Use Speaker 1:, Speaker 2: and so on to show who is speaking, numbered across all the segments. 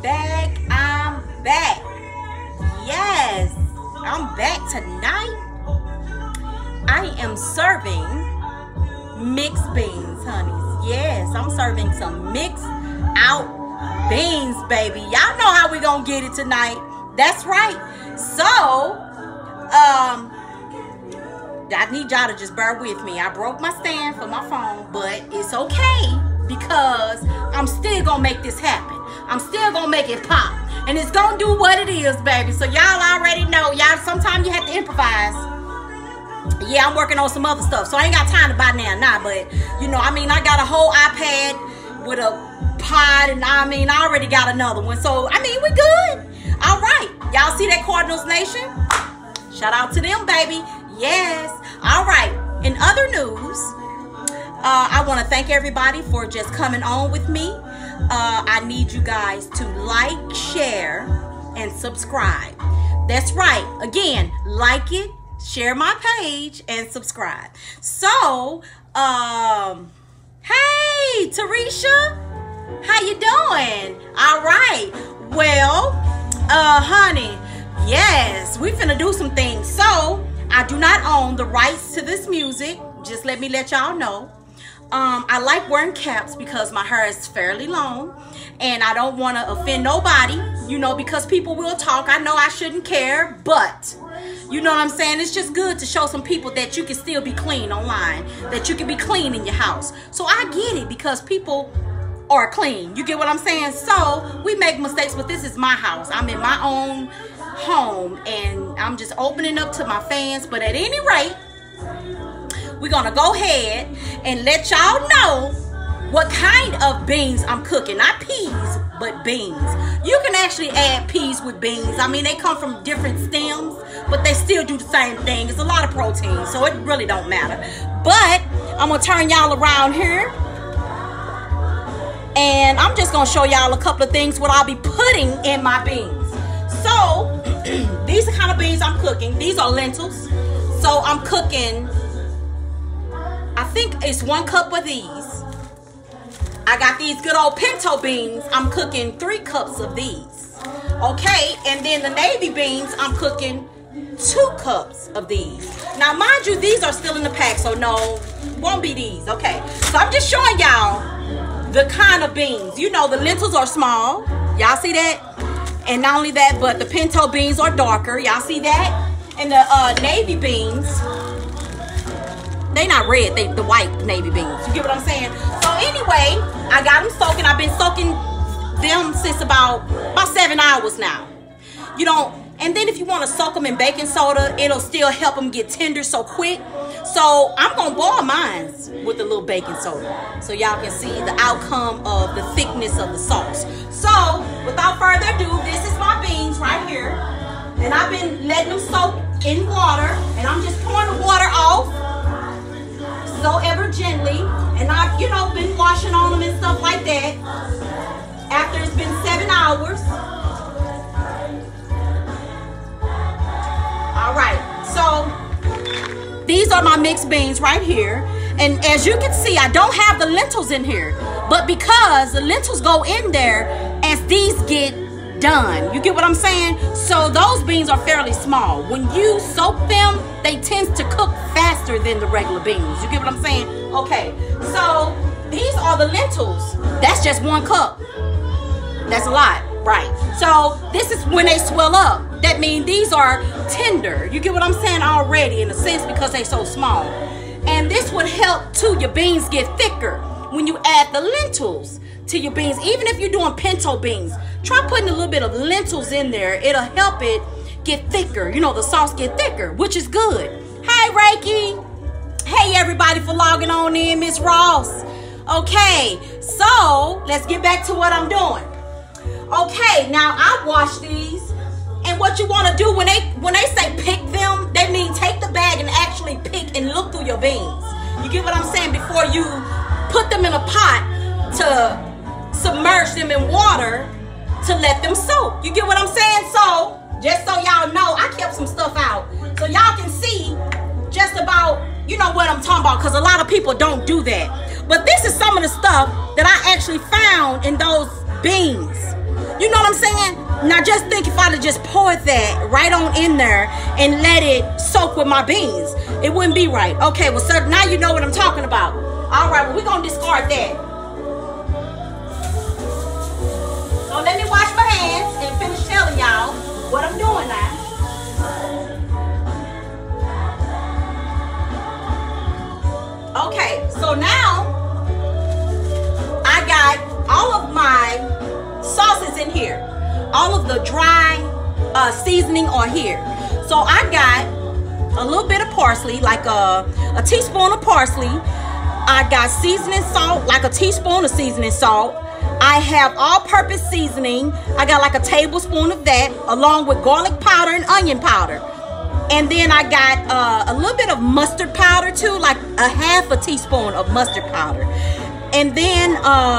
Speaker 1: back. I'm back. Yes, I'm back tonight. I am serving mixed beans, honeys. Yes, I'm serving some mixed out beans, baby. Y'all know how we gonna get it tonight. That's right. So, I need y'all to just bear with me. I broke my stand for my phone, but it's okay because I'm still gonna make this happen. I'm still gonna make it pop, and it's gonna do what it is, baby. So y'all already know. Y'all, sometimes you have to improvise. Yeah, I'm working on some other stuff, so I ain't got time to buy now, but you know, I mean, I got a whole iPad with a pod, and I mean, I already got another one, so I mean, we good. All right, y'all see that, Cardinals Nation? Shout out to them, baby. Yes. All right. In other news, I want to thank everybody for just coming on with me. I need you guys to like, share, and subscribe. That's right. Again, like it, share my page, and subscribe. So, hey, Tarisha, how you doing? All right. Well, honey, yes, we finna do some things. So, I do not own the rights to this music. Just let me let y'all know. I like wearing caps because my hair is fairly long, and I don't want to offend nobody, you know, because people will talk. I know I shouldn't care, but you know what I'm saying? It's just good to show some people that you can still be clean online, that you can be clean in your house. So I get it because people are clean. You get what I'm saying? So we make mistakes, but this is my house. I'm in my own home, and I'm just opening up to my fans. But at any rate, we're gonna go ahead and let y'all know what kind of beans I'm cooking. Not peas, but beans. You can actually add peas with beans. I mean, they come from different stems, but they still do the same thing. It's a lot of protein, so it really don't matter. But I'm gonna turn y'all around here, and I'm just gonna show y'all a couple of things what I'll be putting in my beans. So these are the kind of beans I'm cooking. These are lentils. So I'm cooking, I think it's 1 cup of these. I got these good old pinto beans. I'm cooking 3 cups of these. Okay, and then the navy beans, I'm cooking 2 cups of these. Now, mind you, these are still in the pack, so no, won't be these. Okay, so I'm just showing y'all the kind of beans. You know, the lentils are small. Y'all see that? And not only that, but the pinto beans are darker. Y'all see that? And the navy beans, they not red, they the white navy beans. You get what I'm saying? So anyway, I got them soaking. I've been soaking them since about 7 hours now. You know, and then if you want to soak them in baking soda, it'll still help them get tender so quick. So I'm going to boil mine with a little baking soda so y'all can see the outcome of the thickness of the sauce. So without further ado, this is my beans right here. And I've been letting them soak in water. And I'm just pouring the water off so ever gently. And I've, you know, been washing on them and stuff like that after it's been 7 hours. All right, so these are my mixed beans right here. And as you can see, I don't have the lentils in here, but because the lentils go in there as these get done. You get what I'm saying? So those beans are fairly small. When you soak them, they tend to cook faster than the regular beans. You get what I'm saying? Okay, so these are the lentils. That's just 1 cup. That's a lot, right? So this is when they swell up. That means these are tender. You get what I'm saying already in a sense because they're so small. And this would help too your beans get thicker when you add the lentils to your beans. Even if you're doing pinto beans, try putting a little bit of lentils in there. It'll help it get thicker. You know, the sauce get thicker, which is good. Hey, Reiki. Hey, everybody for logging on in, Miss Ross. Okay, so let's get back to what I'm doing. Okay, now I wash these. And what you want to do when they say pick them, they mean take the bag and actually pick and look through your beans. You get what I'm saying? Before you put them in a pot to submerge them in water to let them soak. You get what I'm saying? So, just so y'all know, I kept some stuff out. So y'all can see just about, you know what I'm talking about, because a lot of people don't do that. But this is some of the stuff that I actually found in those beans. You know what I'm saying? Now just think if I'd have just poured that right on in there and let it soak with my beans, it wouldn't be right. Okay, well, sir, now you know what I'm talking about. All right, well, we're going to discard that. So let me wash my hands and finish telling y'all what I'm doing now. Okay, so now I got all of my sauces in here. All of the dry seasoning are here. So I got a little bit of parsley, like a teaspoon of parsley. I got seasoning salt, like a teaspoon of seasoning salt. I have all-purpose seasoning. I got like a tablespoon of that, along with garlic powder and onion powder. And then I got a little bit of mustard powder too, like a half a teaspoon of mustard powder. And then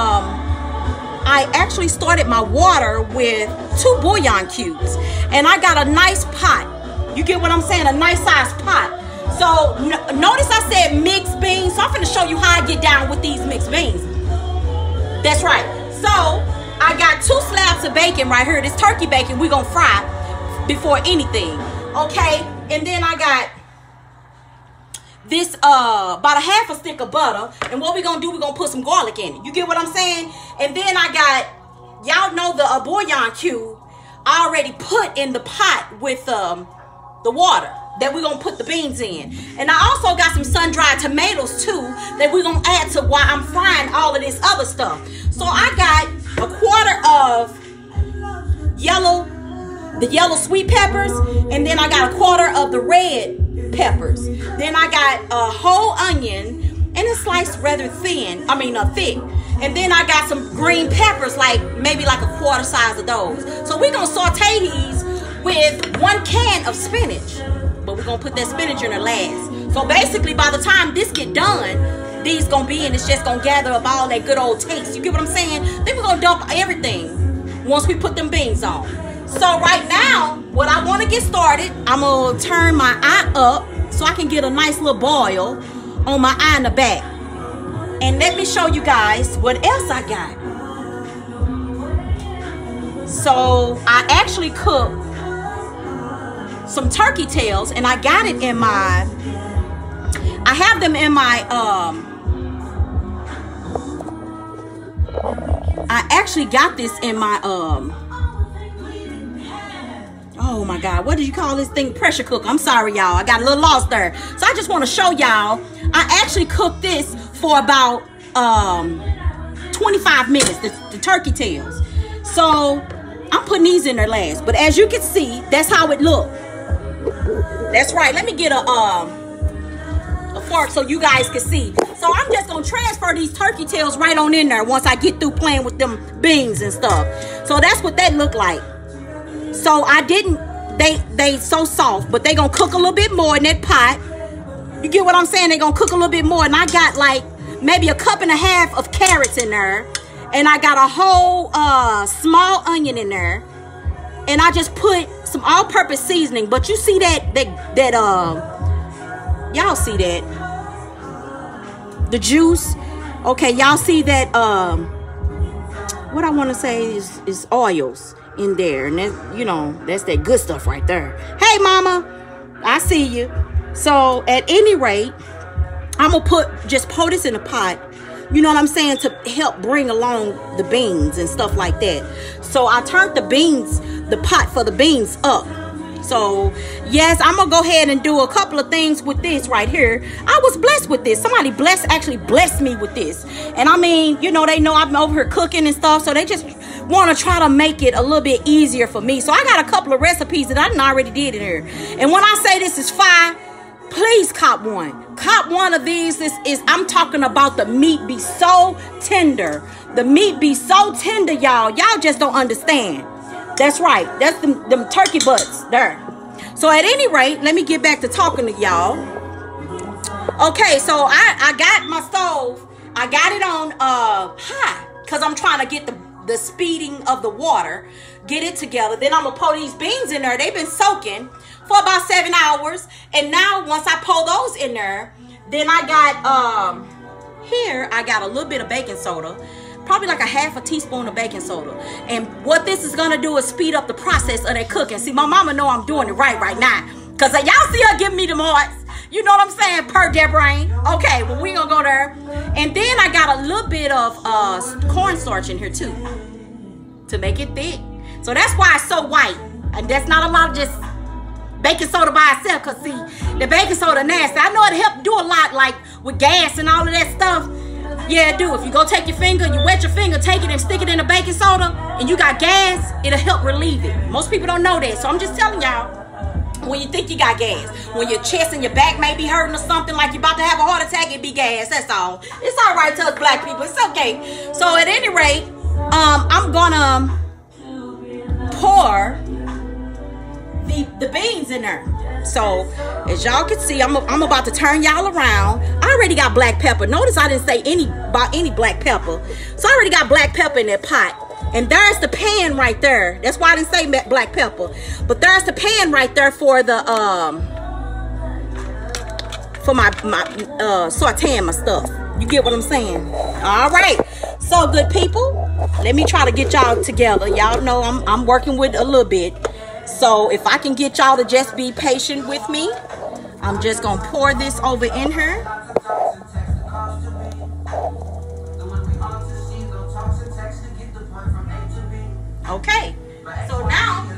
Speaker 1: I actually started my water with 2 bouillon cubes. And I got a nice pot. You get what I'm saying? A nice sized pot. So notice I said mixed beans. So I'm going to show you how I get down with these mixed beans. That's right. So I got 2 slabs of bacon right here. This turkey bacon we're going to fry before anything. Okay. And then I got this about a half a stick of butter. And what we're going to do, we're going to put some garlic in it. You get what I'm saying? And then I got, y'all know the bouillon cube I already put in the pot with the water that we're going to put the beans in. And I also got some sun-dried tomatoes too that we're going to add to while I'm frying all of this other stuff. So I got a quarter of the yellow sweet peppers, and then I got a quarter of the red peppers. Then I got a whole onion, and it's sliced rather thick. And then I got some green peppers, like maybe like a quarter size of those. So we're gonna saute these with 1 can of spinach, but we're gonna put that spinach in there last. So basically, by the time this get done, these gonna be, and it's just gonna gather up all that good old taste. You get what I'm saying? Then we're gonna dump everything once we put them beans on. So right now, what I want to get started, I'm gonna turn my eye up so I can get a nice little boil on my eye in the back. And let me show you guys what else I got. So I actually cooked some turkey tails, and I got it in my, I have them in my, I actually got this in my, oh my God, what did you call this thing? Pressure cooker. I'm sorry, y'all. I got a little lost there. So I just want to show y'all, I actually cooked this for about 25 minutes, the turkey tails. So I'm putting these in there last. But as you can see, that's how it looked. That's right. Let me get a fork so you guys can see. So I'm just going to transfer these turkey tails right on in there once I get through playing with them beans and stuff. So that's what that looked like. So I didn't, they so soft, but they gonna cook a little bit more in that pot. You get what I'm saying? They gonna cook a little bit more. And I got like maybe 1.5 cups of carrots in there. And I got a whole small onion in there. And I just put some all-purpose seasoning. But you see that y'all see that? The juice. Okay, y'all see that, what I want to say is oils in there, and that, you know, that's that good stuff right there. Hey mama, I see you. So at any rate, I'm gonna just pour this in a pot, you know what I'm saying, to help bring along the beans and stuff like that. So I turned the pot for the beans up. So yes, I'm gonna go ahead and do a couple of things with this right here. I was blessed with this. Somebody actually blessed me with this. And I mean, you know, they know I'm over here cooking and stuff, so they just want to try to make it a little bit easier for me. So I got a couple of recipes that I already did in here. And when I say this is fire, please cop one. Cop one of these. This is, I'm talking about the meat be so tender. The meat be so tender, y'all. Y'all just don't understand. That's right. That's them turkey butts there. So at any rate, let me get back to talking to y'all. Okay, so I got my stove. I got it on high because I'm trying to get the speeding of the water, get it together. Then I'm gonna pour these beans in there. They've been soaking for about 7 hours. And now once I pour those in there, then I got here I got a little bit of baking soda. probably like a half a teaspoon of baking soda. And what this is gonna do is speed up the process of that cooking. See, my mama know I'm doing it right now. Cause y'all see her giving me them hearts. You know what I'm saying? Per Debrain. Okay, well we gonna go there. And then I got a little bit of cornstarch in here too, to make it thick. So that's why it's so white. And that's not a lot of just baking soda by itself. Cause see, the baking soda nasty. I know it help do a lot, like with gas and all of that stuff. Yeah, it do. If you go take your finger, you wet your finger, take it and stick it in the baking soda, and you got gas, it'll help relieve it. Most people don't know that. So I'm just telling y'all, when you think you got gas, when your chest and your back may be hurting or something, like you're about to have a heart attack, it be gas. That's all. It's all right to us black people. It's okay. So at any rate, I'm gonna pour the beans in there. So as y'all can see, I'm about to turn y'all around. I already got black pepper. Notice I didn't say about any black pepper. So I already got black pepper in that pot. And there's the pan right there. That's why I didn't say black pepper. But there's the pan right there for the for my sauteing my stuff. You get what I'm saying? All right. So good people, let me try to get y'all together. Y'all know I'm working with a little bit. So if I can get y'all to just be patient with me, I'm just gonna pour this over in here. Okay, so now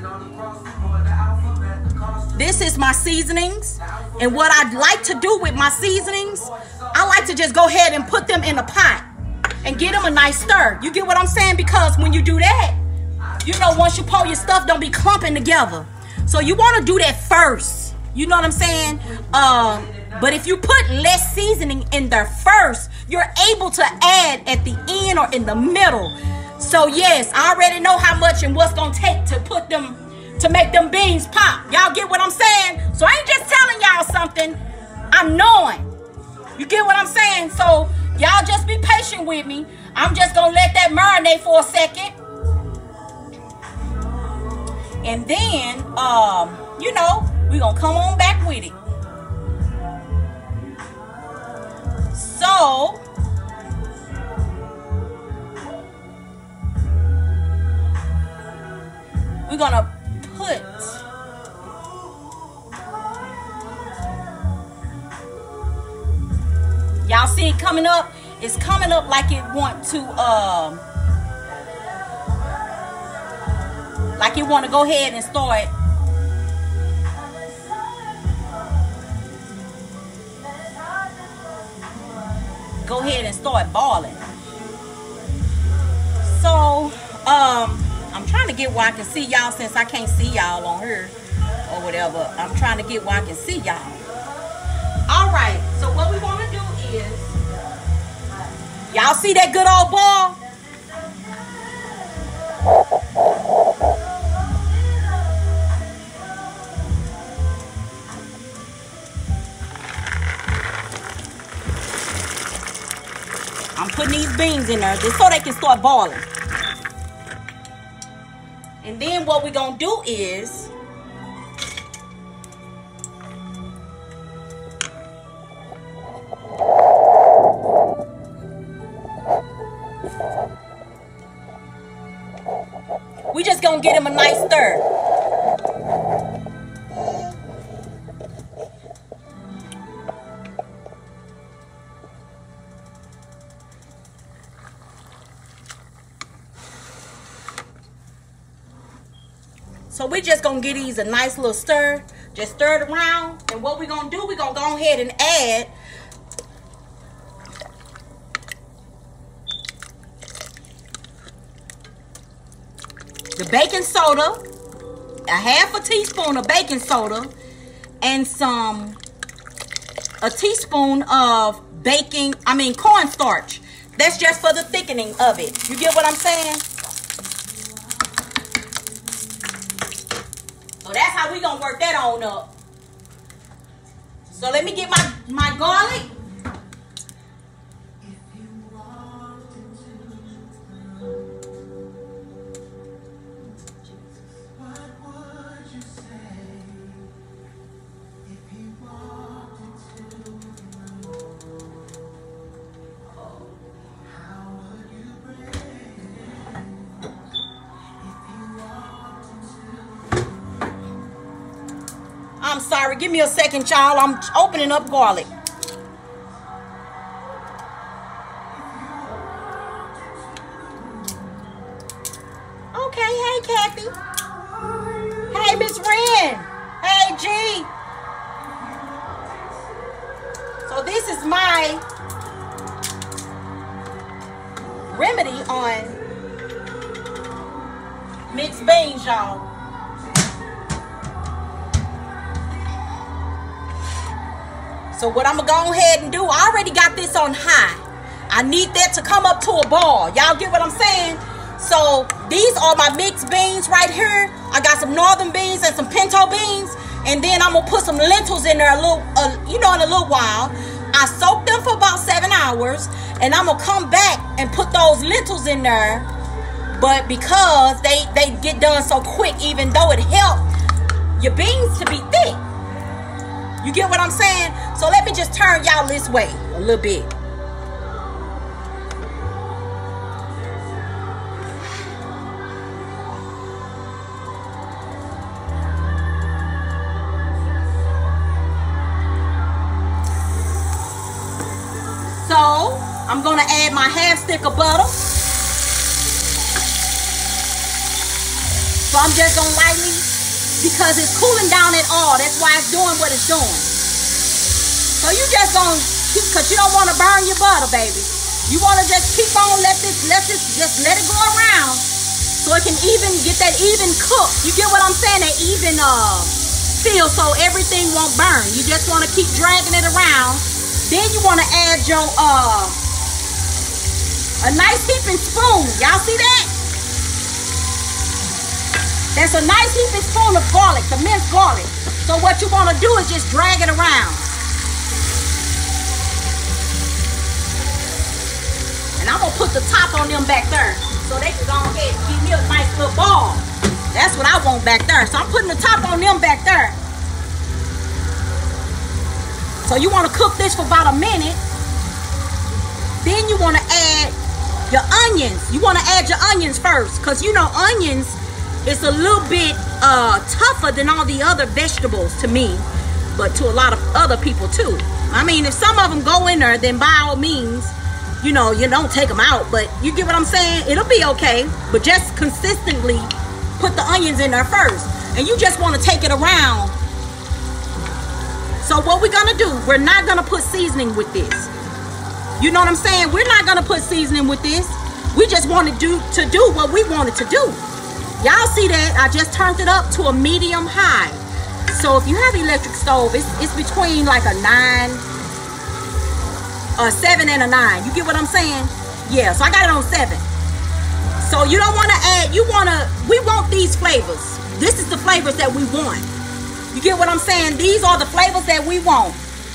Speaker 1: this is my seasonings, and what I'd like to do with my seasonings, I like to just go ahead and put them in a pot and get them a nice stir. You get what I'm saying? Because when you do that, you know, once you pour your stuff, don't be clumping together. So you want to do that first. You know what I'm saying? But if you put less seasoning in there first, you're able to add at the end or in the middle. So yes, I already know how much and what's gonna take to put them, to make them beans pop. Y'all get what I'm saying? So I ain't just telling y'all something, I'm knowing. You get what I'm saying? So y'all just be patient with me. I'm just gonna let that marinate for a second. And then, you know, we're gonna come on back with it. So, we're gonna put y'all see it coming up? It's coming up like it want to go ahead and start boiling. So I'm trying to get where I can see y'all, since I can't see y'all on here or whatever. I'm trying to get where I can see y'all. All right, so what we want to do is, y'all see that good old ball? I'm putting these beans in there just so they can start boiling. And then what we're gonna do is we just gonna get him a nice stir. So we're just gonna give these a nice little stir. Just stir it around. And what we're gonna do, we're gonna go ahead and add the baking soda, a half a teaspoon of baking soda, and a teaspoon of cornstarch. That's just for the thickening of it. You get what I'm saying? So that's how we gonna work that on up. So let me get my garlic. sorry. Give me a second, y'all. I'm opening up garlic. Okay, hey, Kathy. Hey, Miss Wren. Hey, G. So this is my remedy on mixed beans, y'all. So what I'm gonna go ahead and do, I already got this on high. I need that to come up to a ball. Y'all get what I'm saying? So these are my mixed beans right here. I got some northern beans and some pinto beans. And then I'm gonna put some lentils in there in a little while. I soaked them for about 7 hours. And I'm gonna come back and put those lentils in there. But because they get done so quick, even though it helped your beans to be thick. You get what I'm saying? So let me just turn y'all this way a little bit. So I'm gonna add my half stick of butter. So I'm just gonna lightly, because it's cooling down at all. That's why it's doing what it's doing. So you just gonna keep, cause you don't want to burn your butter, baby. You want to just keep on, let it go around, so it can even get that even cook. You get what I'm saying? That even feel, so everything won't burn. You just want to keep dragging it around. Then you want to add your a nice heaping spoon. Y'all see that? That's a nice heaping spoon of garlic, the minced garlic. So what you want to do is just drag it around. And I'm going to put the top on them back there so they can go ahead and give me a nice little ball. That's what I want back there. So I'm putting the top on them back there. So you want to cook this for about a minute. Then you want to add your onions. You want to add your onions first, because you know onions is a little bit tougher than all the other vegetables to me, but to a lot of other people too. I mean, if some of them go in there, then by all means, you know, you don't take them out, but you get what I'm saying? It'll be okay, but just consistently put the onions in there first. And you just want to take it around. So what we're gonna do, we're not gonna put seasoning with this. You know what I'm saying? We're not gonna put seasoning with this. We just want to do what we wanted to do. Y'all see that? I just turned it up to a medium high. So if you have an electric stove, it's between like a 7 and a 9. You get what I'm saying? Yeah, so I got it on 7. So you don't want to add, we want these flavors. This is the flavors that we want. You get what I'm saying? These are the flavors that we want.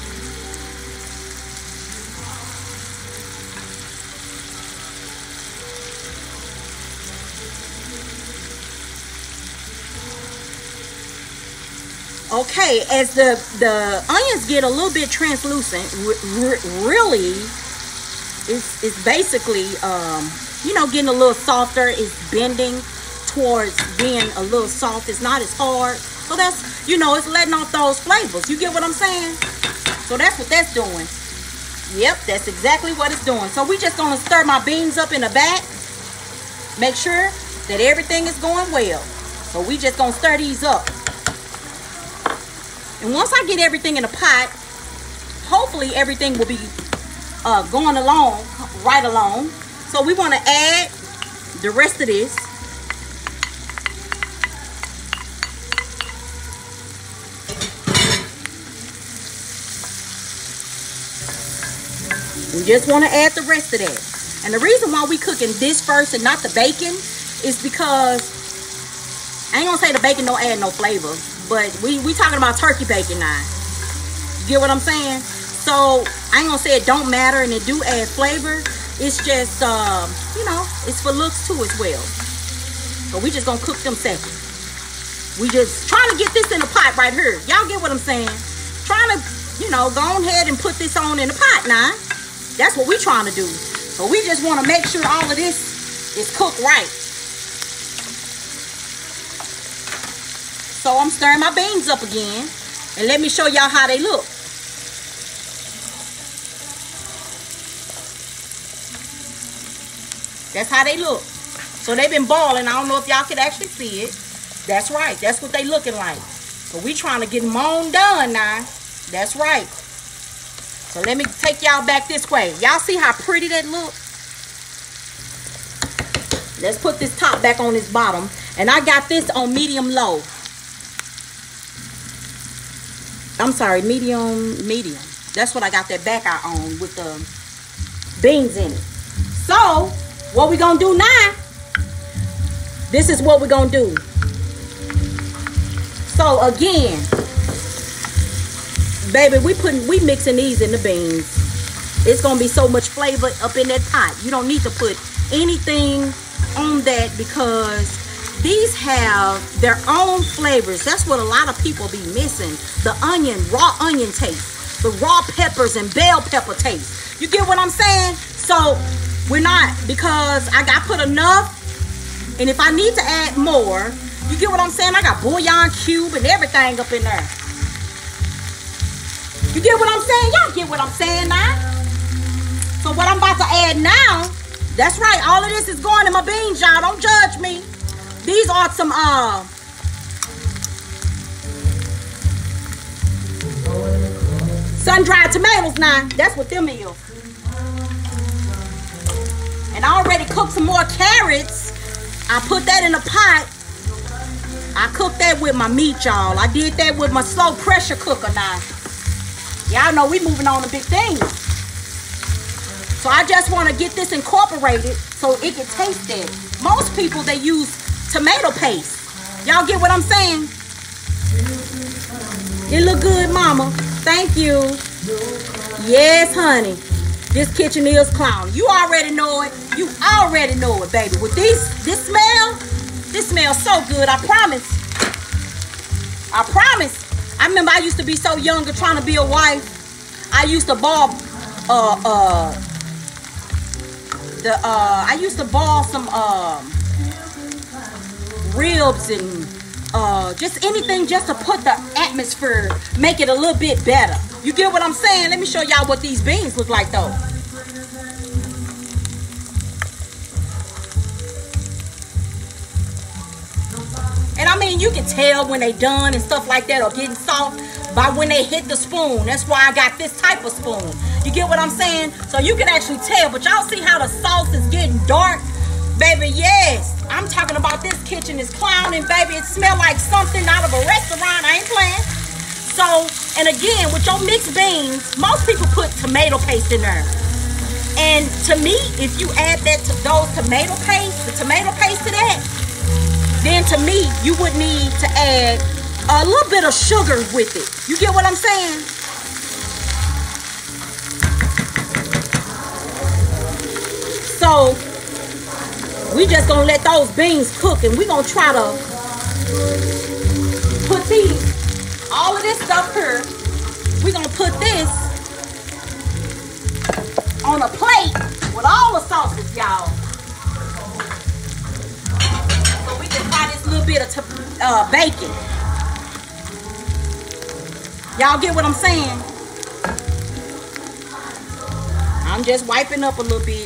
Speaker 1: Okay, as the onions get a little bit translucent, really, it's basically, you know, getting a little softer. It's bending towards being a little soft. It's not as hard. So that's, you know, it's letting off those flavors. You get what I'm saying? So that's what that's doing. Yep, that's exactly what it's doing. So we just gonna stir my beans up in the back. Make sure that everything is going well. So we just gonna stir these up. And once I get everything in a pot, hopefully everything will be going along, right along. So we want to add the rest of this. We just want to add the rest of that. And the reason why we cooking this first and not the bacon is because, I ain't gonna say the bacon don't add no flavor, but we talking about turkey bacon now. You get what I'm saying? So I ain't gonna say it don't matter, and it do add flavor. It's just, you know, it's for looks too as well. So we just gonna cook them seconds. We just trying to get this in the pot right here. Y'all get what I'm saying? Trying to, you know, go ahead and put this on in the pot now. That's what we trying to do. So we just want to make sure all of this is cooked right. So I'm stirring my beans up again. And let me show y'all how they look. That's how they look. So they've been boiling. I don't know if y'all can actually see it. That's right. That's what they looking like. So we trying to get them on done now. That's right. So let me take y'all back this way. Y'all see how pretty that look? Let's put this top back on this bottom. And I got this on medium low. I'm sorry, medium. That's what I got that back eye on with the beans in it. So what we gonna do now? This is what we're gonna do. So again, baby, we mixing these in the beans. It's gonna be so much flavor up in that pot. You don't need to put anything on that because these have their own flavors. That's what a lot of people be missing. The onion, raw onion taste, the raw peppers and bell pepper taste. You get what I'm saying? So we're not, because I got put enough, and if I need to add more, you get what I'm saying? I got bouillon cube and everything up in there. You get what I'm saying? Y'all get what I'm saying now? So what I'm about to add now, that's right, all of this is going in my beans, y'all. Don't judge me. These are some sun-dried tomatoes now. That's what them is. And I already cooked some more carrots. I put that in a pot. I cooked that with my meat, y'all. I did that with my slow pressure cooker now. Y'all know we moving on to big things. So I just want to get this incorporated so it can taste it. Most people, they use tomato paste. Y'all get what I'm saying? It look good, mama. Thank you. Yes, honey. This kitchen is clowning. You already know it. You already know it, baby. With this smells so good. I promise. I promise. I remember I used to be so younger trying to be a wife. I used to boil some ribs and just anything just to put the atmosphere, make it a little bit better. You get what I'm saying? Let me show y'all what these beans look like though. And I mean, you can tell when they done and stuff like that or getting soft by when they hit the spoon. That's why I got this type of spoon. You get what I'm saying? So you can actually tell. But y'all see how the sauce is getting dark? Baby, yes. I'm talking about this kitchen is clowning, baby. It smells like something out of a restaurant. I ain't playing. So, and again, with your mixed beans, most people put tomato paste in there. And to me, if you add that to those tomato paste to that, then to me, you would need to add a little bit of sugar with it. You get what I'm saying? So we just gonna let those beans cook, and we gonna try to put all of this stuff here. We gonna put this on a plate with all the sauces, y'all. So we can fry this little bit of bacon. Y'all get what I'm saying? I'm just wiping up a little bit.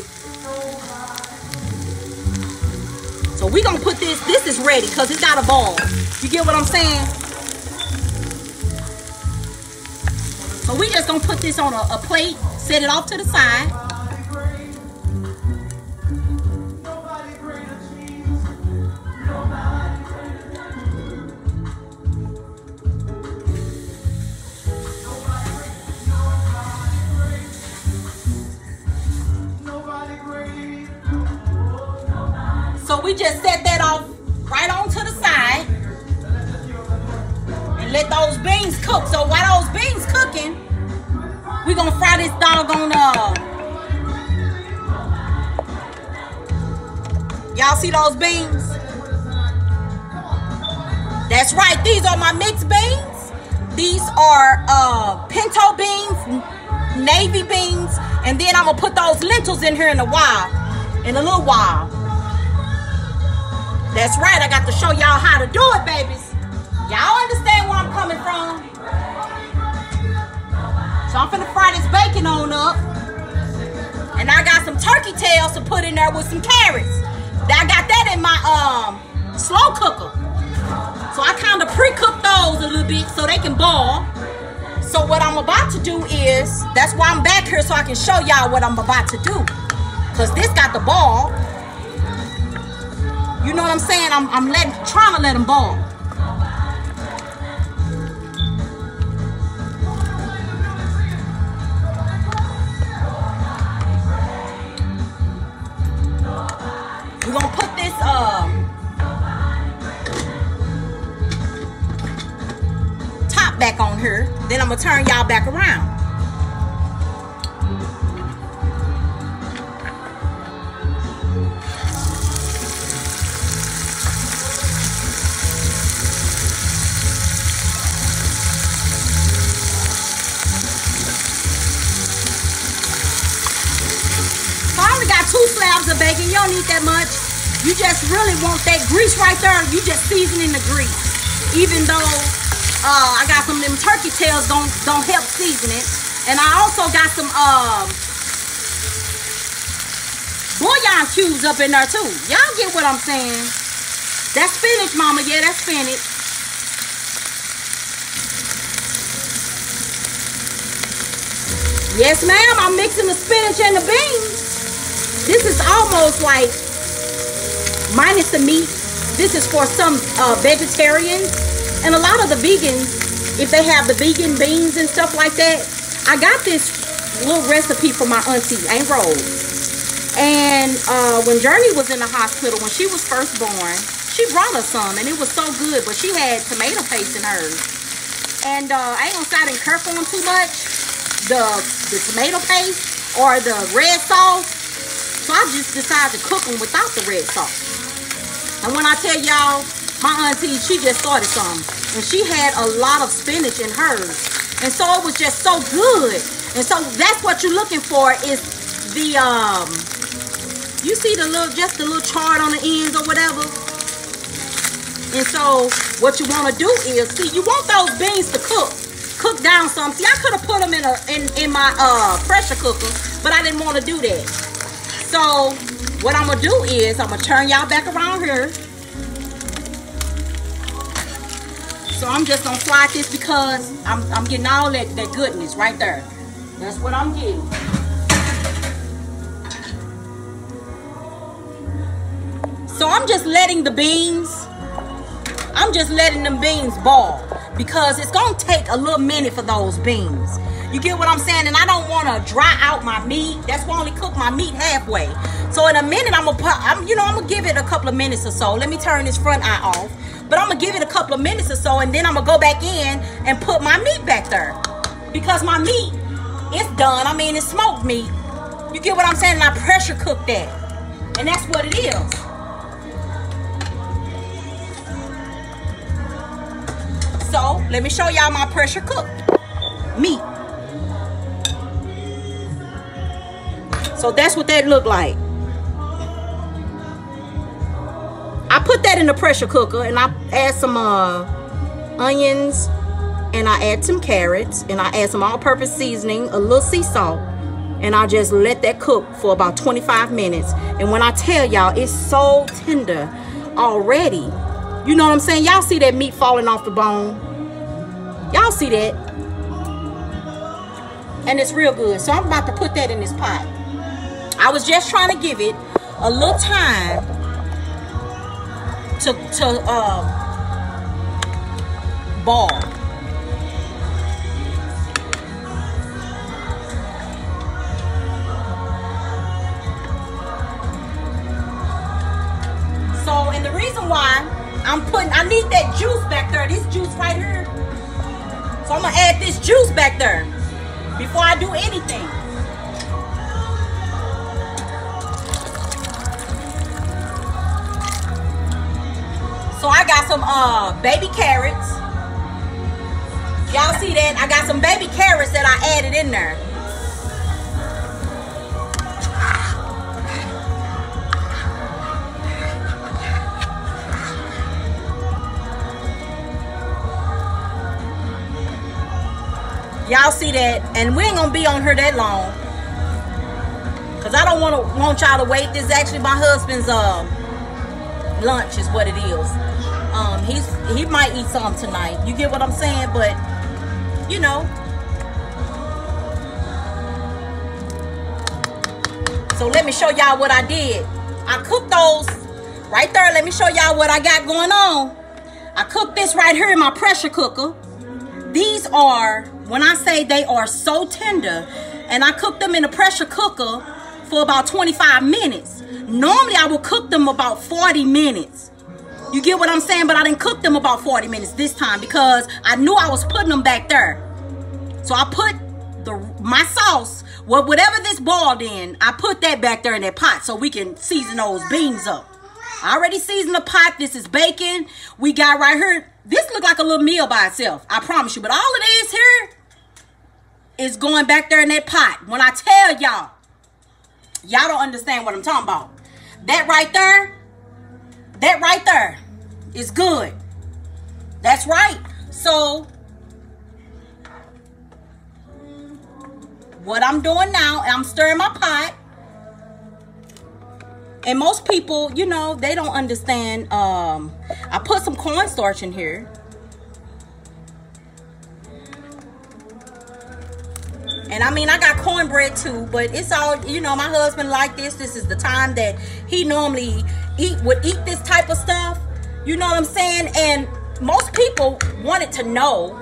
Speaker 1: So we gonna put this is ready because it's got a boil. You get what I'm saying? So we just gonna put this on a plate, set it off to the side. So we just set that off right on to the side and let those beans cook. So while those beans cooking, we're gonna fry this doggone y'all see those beans? That's right, these are my mixed beans. These are pinto beans, navy beans, and then I'm gonna put those lentils in here in a little while. That's right, I got to show y'all how to do it, babies. Y'all understand where I'm coming from? So I'm finna fry this bacon on up. And I got some turkey tails to put in there with some carrots. I got that in my slow cooker. So I kind of pre-cook those a little bit so they can boil. So what I'm about to do is, that's why I'm back here, so I can show y'all what I'm about to do. Cause this got the ball. You know what I'm saying? I'm trying to let them ball. We're gonna put this top back on here. Then I'm gonna turn y'all back around. So I only got 2 slabs of bacon. You don't need that much. You just really want that grease right there. You just seasoning the grease. Even though I got some of them turkey tails don't help season it. And I also got some bouillon cubes up in there too. Y'all get what I'm saying? That's spinach, mama. Yeah, that's spinach. Yes, ma'am. I'm mixing the spinach and the beans. This is almost like minus the meat. This is for some vegetarians. And a lot of the vegans, if they have the vegan beans and stuff like that, I got this little recipe from my auntie, Aunt Rose. And when Journey was in the hospital, when she was first born, she brought us some, and it was so good. But she had tomato paste in hers. And I ain't gonna say I didn't care for them too much, the tomato paste or the red sauce. So I just decided to cook them without the red sauce. And when I tell y'all, my auntie, she just started some, and she had a lot of spinach in hers, and so it was just so good. And so that's what you're looking for, is the you see the little, just the little chart on the ends or whatever. And so what you want to do is, see, you want those beans to cook down some. See, I could have put them in my pressure cooker, but I didn't want to do that. So what I'm gonna do is I'm gonna turn y'all back around here. So I'm just gonna slide this because I'm getting all that goodness right there. That's what I'm getting. So I'm just letting the beans, them beans boil, because it's gonna take a little minute for those beans. You get what I'm saying? And I don't want to dry out my meat. That's why I only cook my meat halfway. So in a minute, I'm gonna give it a couple of minutes or so. Let me turn this front eye off. But I'm gonna give it a couple of minutes or so, and then I'm gonna go back in and put my meat back there, because my meat is done. I mean, it's smoked meat. You get what I'm saying? And I pressure cook that, and that's what it is. So let me show y'all my pressure cooked meat. So that's what that looked like. I put that in the pressure cooker, and I add some onions, and I add some carrots, and I add some all-purpose seasoning, a little sea salt, and I just let that cook for about 25 minutes. And when I tell y'all, it's so tender already. You know what I'm saying? Y'all see that meat falling off the bone? Y'all see that? And it's real good. So I'm about to put that in this pot. I was just trying to give it a little time to ball. So, and the reason why I need that juice back there, this juice right here. So I'm gonna add this juice back there before I do anything. So I got some baby carrots. Y'all see that? I got some baby carrots that I added in there. Y'all see that? And we ain't gonna be on her that long, cause I don't want y'all to wait. This is actually my husband's lunch is what it is. He might eat some tonight. You get what I'm saying? But you know. So let me show y'all what I did. I cooked those right there. Let me show y'all what I got going on. I cooked this right here in my pressure cooker. These are, when I say they are so tender, and I cooked them in a pressure cooker for about 25 minutes. Normally I would cook them about 40 minutes. You get what I'm saying? But I didn't cook them about 40 minutes this time because I knew I was putting them back there. So I put my sauce, whatever this boiled in, I put that back there in that pot so we can season those beans up. I already seasoned the pot. This is bacon. We got right here. This look like a little meal by itself, I promise you. But all it is here is going back there in that pot. When I tell y'all, y'all don't understand what I'm talking about. That right there is good. That's right. So what I'm doing now, I'm stirring my pot. And most people, you know, they don't understand. I put some cornstarch in here. And I mean, I got cornbread too, but it's all, you know, my husband like this. This is the time that he normally would eat this type of stuff. You know what I'm saying? And most people wanted to know,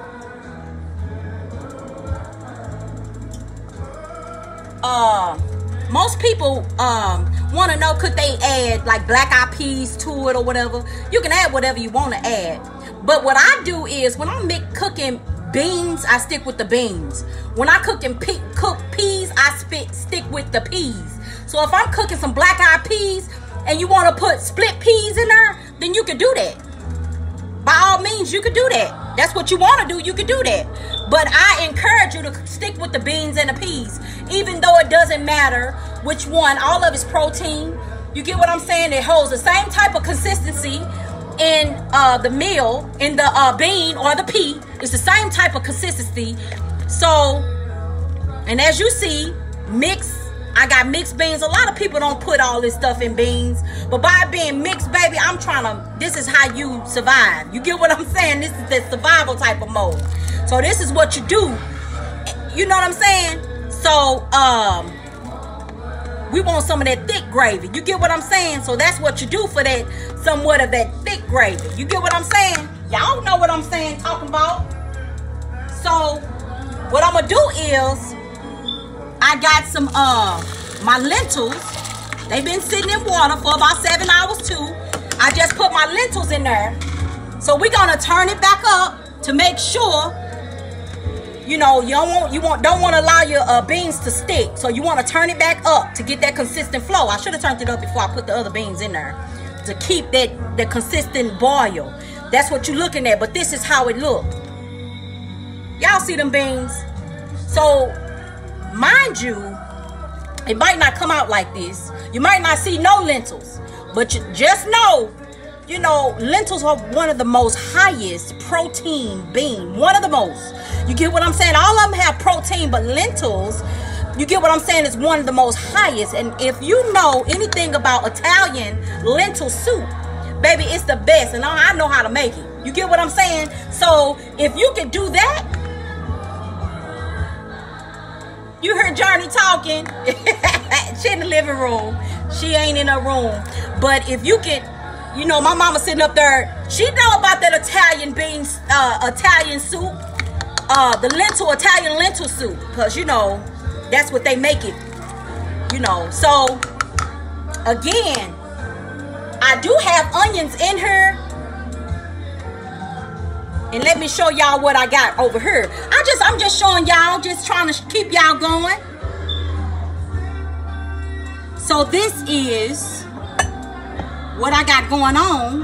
Speaker 1: most people want to know, could they add like black eyed peas to it or whatever. You can add whatever you want to add. But what I do is when I'm cooking beans, I stick with the beans. When I cook peas, I stick with the peas. So if I'm cooking some black eyed peas and you want to put split peas in there, then you can do that. By all means, you could do that. That's what you want to do, you could do that. But I encourage you to stick with the beans and the peas, even though it doesn't matter which one. All of it's protein. You get what I'm saying? It holds the same type of consistency in the meal, in the bean or the pea. It's the same type of consistency. So, and as you see, I got mixed beans. A lot of people don't put all this stuff in beans, but by it being mixed, baby, this is how you survive. You get what I'm saying? This is the survival type of mode. So this is what you do. You know what I'm saying? So, we want some of that thick gravy. You get what I'm saying? So that's what you do for that, somewhat of that thick gravy. You get what I'm saying? Y'all know what I'm saying, talking about. So what I'm gonna do is, I got some my lentils. They've been sitting in water for about 7 hours too. I just put my lentils in there. So we're gonna turn it back up to make sure, you know, don't want to allow your beans to stick. So you want to turn it back up to get that consistent flow. I should have turned it up before I put the other beans in there to keep the consistent boil. That's what you're looking at, but this is how it looked. Y'all see them beans? So mind you, it might not come out like this. You might not see no lentils, but you just know, you know, lentils are one of the most highest protein bean. One of the most. You get what I'm saying? All of them have protein, but lentils, you get what I'm saying, is one of the most highest. And if you know anything about Italian lentil soup, baby, it's the best. And I know how to make it. You get what I'm saying? So if you can do that, you heard Journey talking. She in the living room. She ain't in her room. But if you can, you know, my mama sitting up there, she know about that Italian beans, Italian soup, the Italian lentil soup, because, you know, that's what they make it, you know. So again, I do have onions in here, and let me show y'all what I got over here. I'm just showing y'all, just trying to keep y'all going. So this is what I got going on.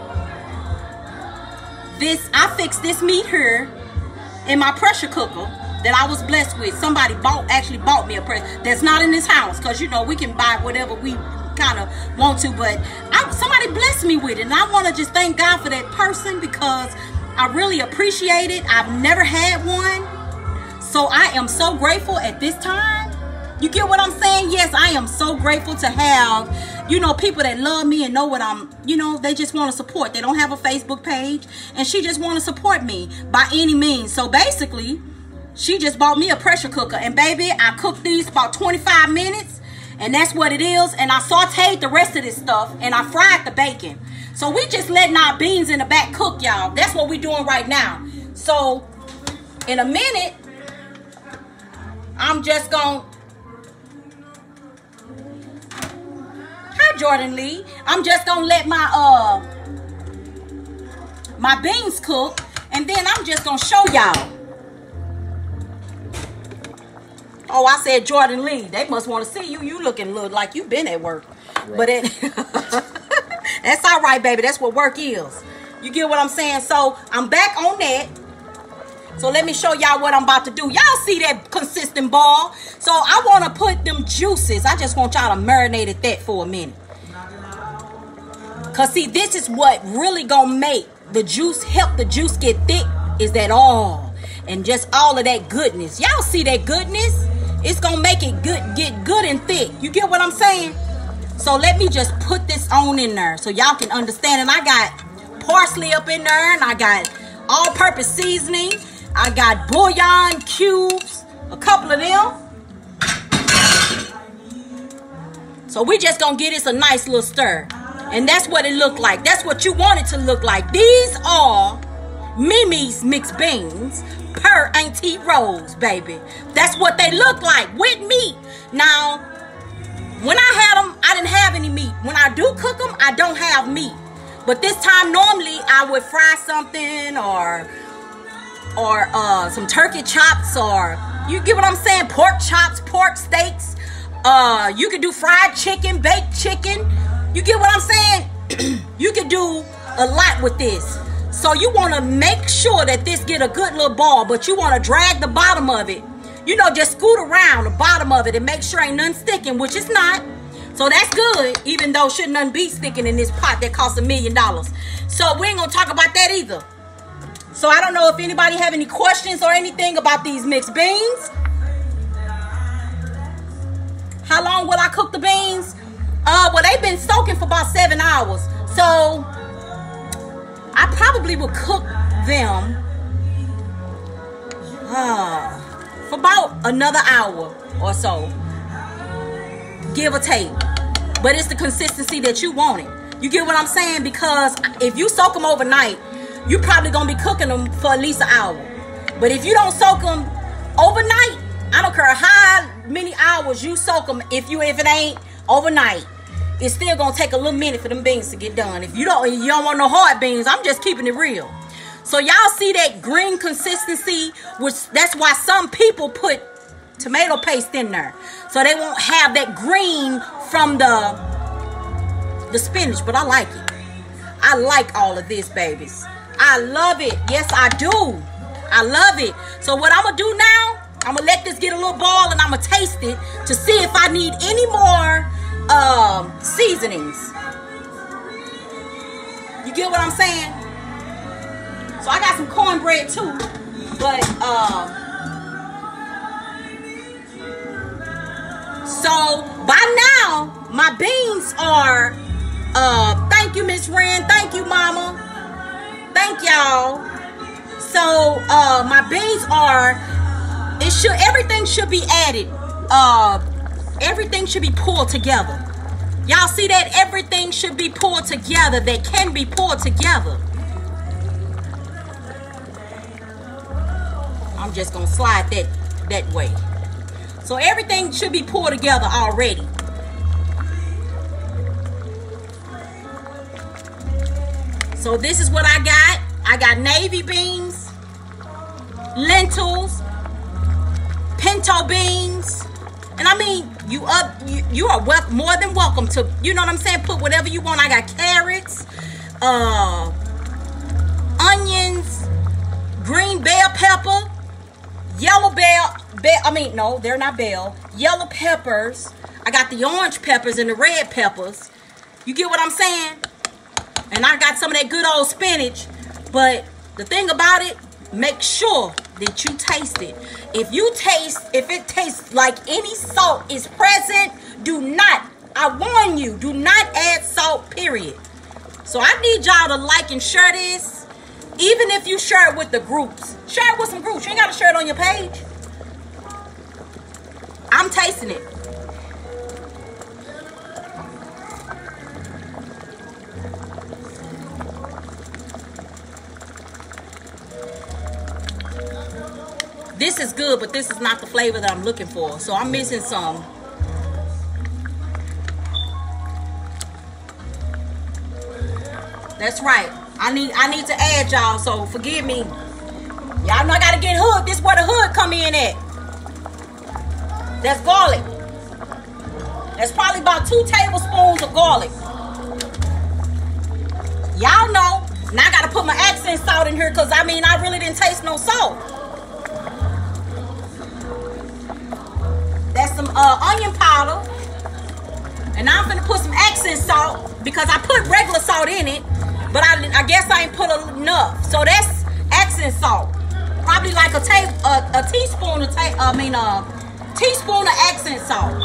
Speaker 1: I fixed this meat here in my pressure cooker that I was blessed with. Somebody actually bought me a pressure that's not in this house, because, you know, we can buy whatever we kind of want to, but somebody blessed me with it, and I want to just thank God for that person, because I really appreciate it. I've never had one. So I am so grateful at this time. You get what I'm saying? Yes, I am so grateful to have, you know, people that love me and know what I'm, you know, they just want to support. They don't have a Facebook page, and she just want to support me by any means. So basically, she just bought me a pressure cooker, and baby, I cooked these about 25 minutes, and that's what it is. And I sauteed the rest of this stuff, and I fried the bacon. So we just letting our beans in the back cook, y'all. That's what we doing right now. So in a minute, I'm just gonna, hi Jordan Lee, I'm just gonna let my my beans cook, and then I'm just gonna show y'all. Oh, I said Jordan Lee. They must want to see you. You looking like you been at work. Right. But it that's all right, baby. That's what work is. You get what I'm saying? So I'm back on that. So let me show y'all what I'm about to do. Y'all see that consistent ball? So I want to put them juices. I just want y'all to marinate at that for a minute. Because see, this is what really going to make the juice, help the juice get thick, is that all. And just all of that goodness. Y'all see that goodness? It's going to make it get good and thick. You get what I'm saying? So let me just put this on in there so y'all can understand. And I got parsley up in there, and I got all-purpose seasoning. I got bouillon cubes, a couple of them. So we just gonna get this a nice little stir. And that's what it looked like. That's what you want it to look like. These are Mimi's mixed beans per Auntie Rose, baby. That's what they look like with meat. Now, when I had them, I didn't have any meat. When I do cook them, I don't have meat. But this time, normally, I would fry something or some turkey chops, or you get what I'm saying, pork chops, pork steaks. You could do fried chicken, baked chicken. You get what I'm saying? You could do a lot with this. So you want to make sure that this get a good little ball, but you want to drag the bottom of it. You know, just scoot around the bottom of it and make sure ain't nothing sticking, which is not. So that's good, even though should nothing be sticking in this pot that costs $1 million. So we ain't gonna talk about that either. So I don't know if anybody have any questions or anything about these mixed beans. How long will I cook the beans? Well, they've been soaking for about 7 hours. So I probably will cook them for about another hour or so, give or take. But it's the consistency that you want it. You get what I'm saying? Because if you soak them overnight, you probably gonna be cooking them for at least an hour. But if you don't soak them overnight, I don't care how many hours you soak them, if it ain't overnight, it's still gonna take a little minute for them beans to get done. If you don't want no hard beans, I'm just keeping it real. So y'all see that green consistency, which that's why some people put tomato paste in there, so they won't have that green from the spinach. But I like it. I like all of this, babies. I love it. Yes, I do. I love it. So what I'm gonna do now, I'm gonna let this get a little ball, and I'm gonna taste it to see if I need any more seasonings. You get what I'm saying? So I got some cornbread too, but so by now my beans are thank you, Miss Wren, thank you, Mama, thank y'all. So my beans are, everything should be added, everything should be pulled together. Y'all see that? Everything should be pulled together, that can be pulled together. I'm just gonna slide that way. So everything should be pulled together already. So this is what I got. I got navy beans, lentils, pinto beans, and I mean, you are more than welcome to, you know what I'm saying, put whatever you want. I got carrots, onions, green bell pepper, yellow no, they're not bell, yellow peppers. I got the orange peppers and the red peppers. You get what I'm saying? And I got some of that good old spinach. But the thing about it, make sure that you taste it. If it tastes like any salt is present, do not, I warn you, do not add salt, period. So I need y'all to like and share this. Even if you share it with the groups. Share it with some groups. You ain't got to share it on your page. I'm tasting it. This is good, but this is not the flavor that I'm looking for. So I'm missing some. That's right. I need to add y'all, so forgive me. Y'all know I gotta get hood. This is where the hood come in at. That's garlic. That's probably about 2 tablespoons of garlic. Y'all know. Now I gotta put my accent salt in here because I really didn't taste no salt. That's some onion powder. And now I'm gonna put some accent salt because I put regular salt in it. But I guess I ain't put enough. So that's accent salt. Probably like a teaspoon of accent salt.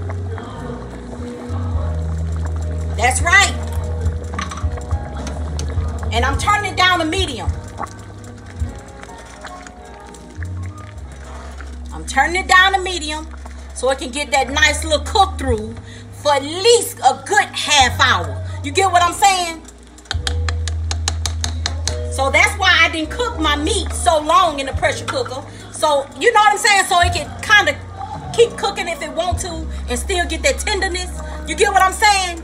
Speaker 1: That's right. And I'm turning it down to medium. I'm turning it down to medium so it can get that nice little cook through for at least a good half hour. You get what I'm saying? So that's why I didn't cook my meat so long in the pressure cooker. So, you know what I'm saying? So it can kind of keep cooking if it want to and still get that tenderness. You get what I'm saying?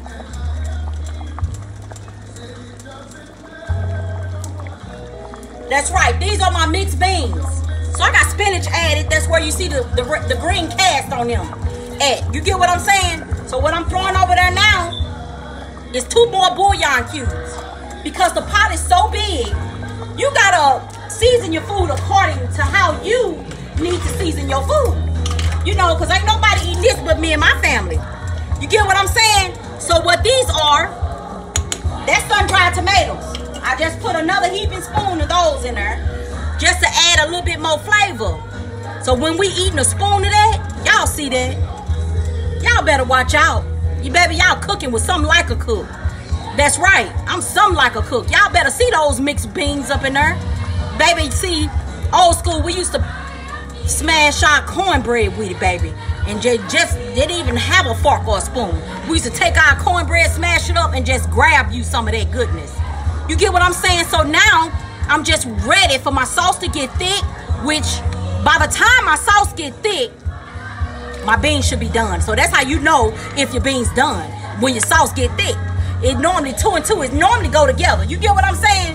Speaker 1: That's right. These are my mixed beans. So I got spinach added. That's where you see the green cast on them. You get what I'm saying? So what I'm throwing over there now is 2 more bouillon cubes. Because the pot is so big, you gotta season your food according to how you need to season your food. You know, because ain't nobody eating this but me and my family. You get what I'm saying? So what these are, that's sun-dried tomatoes. I just put another heaping spoon of those in there just to add a little bit more flavor. So when we eating a spoon of that, y'all see that. Y'all better watch out. Y'all cooking with something like a cook. That's right. I'm something like a cook. Y'all better see those mixed beans up in there. Baby, see, old school, we used to smash our cornbread with it, baby. And just didn't even have a fork or a spoon. We used to take our cornbread, smash it up, and just grab you some of that goodness. You get what I'm saying? So now, I'm just ready for my sauce to get thick, which by the time my sauce get thick, my beans should be done. So that's how you know if your beans done, when your sauce get thick. It normally 2 and 2 normally go together. You get what I'm saying?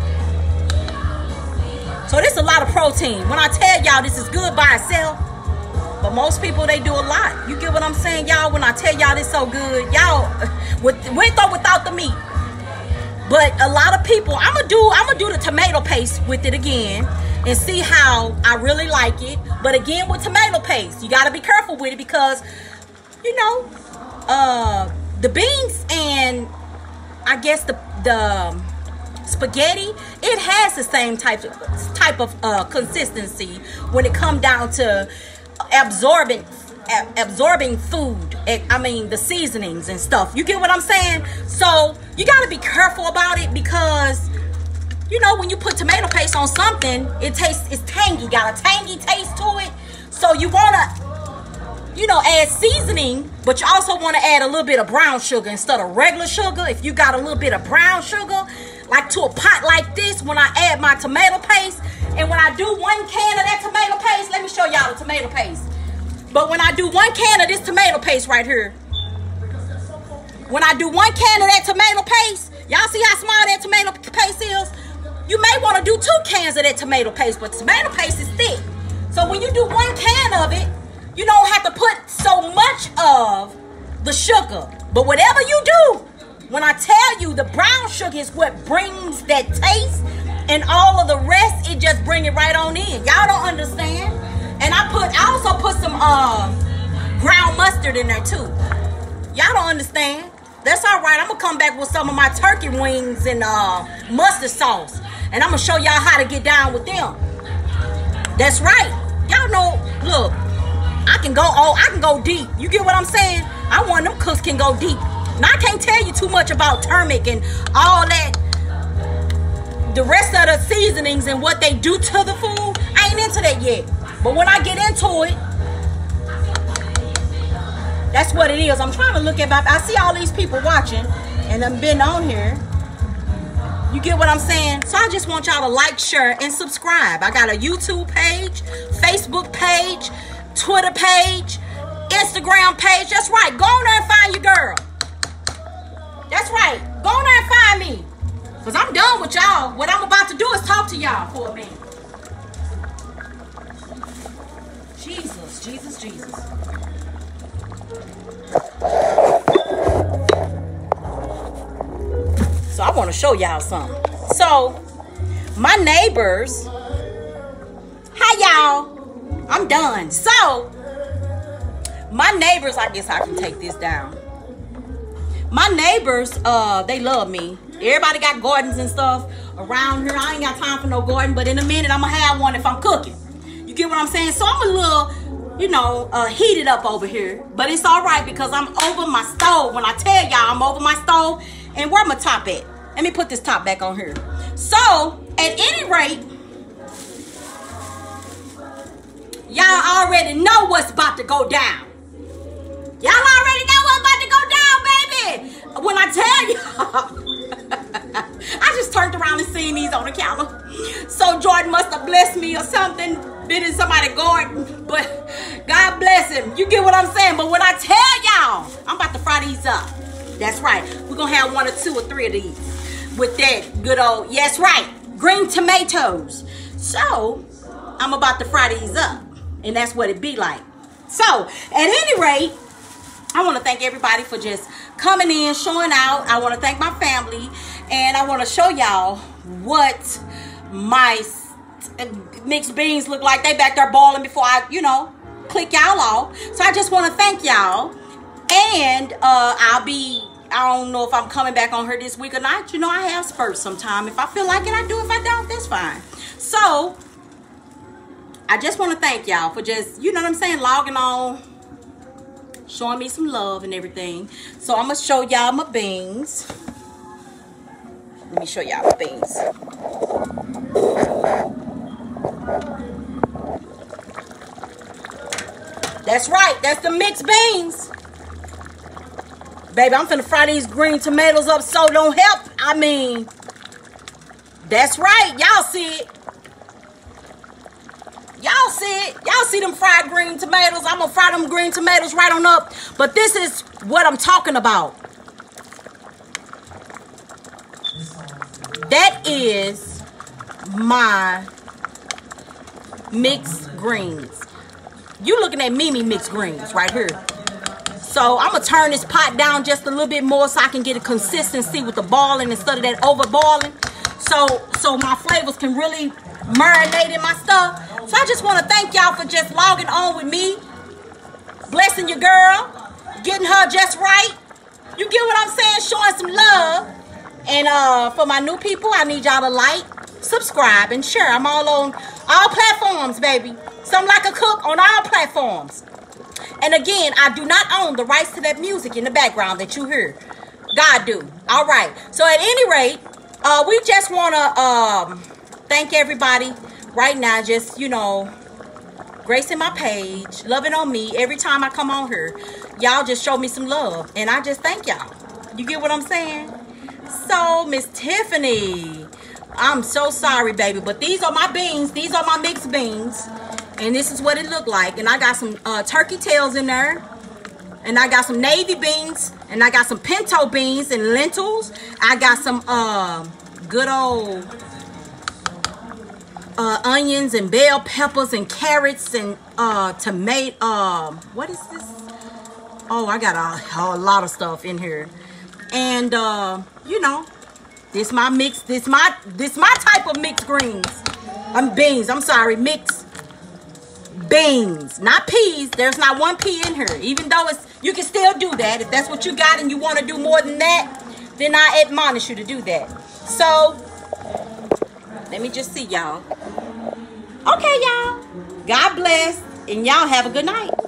Speaker 1: So this is a lot of protein. When I tell y'all this is good by itself, but most people, they do a lot. You get what I'm saying, y'all? When I tell y'all this so good, y'all, with or without the meat. But a lot of people, I'm gonna do the tomato paste with it again and see how I really like it. But again, with tomato paste, you gotta be careful with it because, you know, the beans and I guess the spaghetti, it has the same type of consistency when it comes down to absorbing food. The seasonings and stuff. You get what I'm saying? So you got to be careful about it because, you know, when you put tomato paste on something, it's tangy, got a tangy taste to it. So you want to, you know, add seasoning, but you also want to add a little bit of brown sugar instead of regular sugar. If you got a little bit of brown sugar, like to a pot like this, when I add my tomato paste, and when I do 1 can of that tomato paste, let me show y'all the tomato paste. But when I do 1 can of this tomato paste right here, when I do 1 can of that tomato paste, y'all see how small that tomato paste is? You may want to do 2 cans of that tomato paste, but tomato paste is thick. So when you do 1 can of it, you don't have to put so much of the sugar. But whatever you do, when I tell you the brown sugar is what brings that taste, and all of the rest, it just bring it right on in. Y'all don't understand. And I also put some ground mustard in there too. Y'all don't understand. That's all right. I'm gonna come back with some of my turkey wings and mustard sauce, and I'm gonna show y'all how to get down with them. That's right. Y'all know, look, I can go deep. You get what I'm saying? I want them cooks can go deep. Now, I can't tell you too much about turmeric and all that, the rest of the seasonings and what they do to the food. I ain't into that yet. But when I get into it, that's what it is. I'm trying to look at I see all these people watching, and I've been on here. You get what I'm saying? So I just want y'all to like, share, and subscribe. I got a YouTube page, Facebook page, Twitter page, Instagram page. That's right. Go on there and find your girl. That's right. Go on there and find me. Because I'm done with y'all. What I'm about to do is talk to y'all for a minute. Jesus, Jesus, Jesus. So I want to show y'all something. So, my neighbors. Hi, y'all. I'm done. So, my neighbors, I guess I can take this down. My neighbors, they love me. Everybody got gardens and stuff around here. I ain't got time for no garden, but in a minute I'm gonna have one if I'm cooking. You get what I'm saying? So I'm a little, you know, heated up over here, but it's all right because I'm over my stove. When I tell y'all I'm over my stove, and where my top at? Let me put this top back on here. So at any rate, y'all already know what's about to go down. Y'all already know what's about to go down, baby. When I tell y'all, I just turned around and seen these on the counter. So Jordan must have blessed me or something, been in somebody's garden, but God bless him. You get what I'm saying? But when I tell y'all, I'm about to fry these up. That's right. We're going to have 1 or 2 or 3 of these with that good old, yes, right, green tomatoes. So I'm about to fry these up, and that's what it be like. So at any rate, I want to thank everybody for just coming in, showing out. I want to thank my family, and I want to show y'all what my mixed beans look like. They back there boiling before I, you know, click y'all off. So I just want to thank y'all, and I don't know if I'm coming back on her this week or not. You know, I have spurts sometime. If I feel like it, I do. If I don't, that's fine. So I just want to thank y'all for just, you know what I'm saying, logging on, showing me some love and everything. So I'm going to show y'all my beans. Let me show y'all my beans. That's right. That's the mixed beans. Baby, I'm finna fry these green tomatoes up so don't help. I mean, that's right. Y'all see it. Y'all see it. Y'all see them fried green tomatoes. I'm going to fry them green tomatoes right on up. But this is what I'm talking about. That is my mixed greens. You looking at Mimi mixed greens right here. So I'm going to turn this pot down just a little bit more so I can get a consistency with the boiling instead of that over boiling. So my flavors can really marinate in my stuff. So I just want to thank y'all for just logging on with me, blessing your girl, getting her just right. You get what I'm saying? Showing some love. And for my new people, I need y'all to like, subscribe, and share. I'm all on all platforms, baby. So I'm like a cook on all platforms. And again, I do not own the rights to that music in the background that you hear. God do. All right. So at any rate, we just want to thank everybody right now. Just, you know, gracing my page, loving on me every time I come on here. Y'all just show me some love. And I just thank y'all. You get what I'm saying? So, Miss Tiffany, I'm so sorry, baby. But these are my beans. These are my mixed beans. And this is what it looked like. And I got some turkey tails in there. And I got some navy beans. And I got some pinto beans and lentils. I got some good old onions and bell peppers and carrots and tomato. What is this? Oh, I got a lot of stuff in here. And you know, this my mix. This my type of mixed greens. Beans. I'm sorry, mixed beans, not peas. There's not one pea in here. Even though you can still do that. If that's what you got and you want to do more than that, then I admonish you to do that. So let me just see, y'all. Okay, y'all. God bless, and y'all have a good night.